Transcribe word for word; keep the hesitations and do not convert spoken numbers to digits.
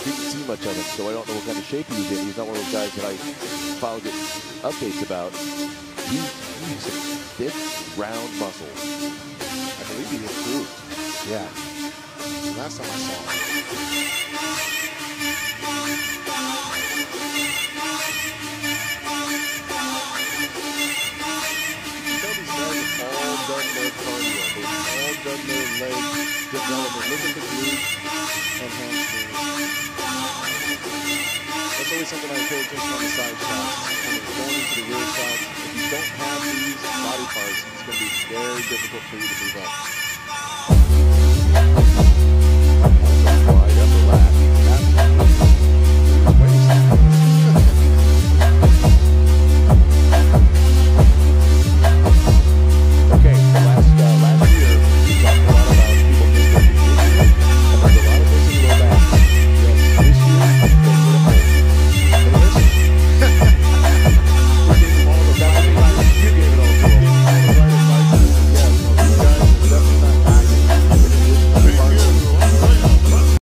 didn't see much of him, so I don't know what kind of shape he was in. He's not one of those guys that I follow get updates about. He, he's a thick, round muscle. I believe he improved. Yeah. Last time I saw him. You know these guys have all done their cardio. They've all done their leg development. Look at the glutes and hamstrings. That's always something I pay attention on the side shots. Kind of going into the rear shots. If you don't have these body parts, it's going to be very difficult for you to move up.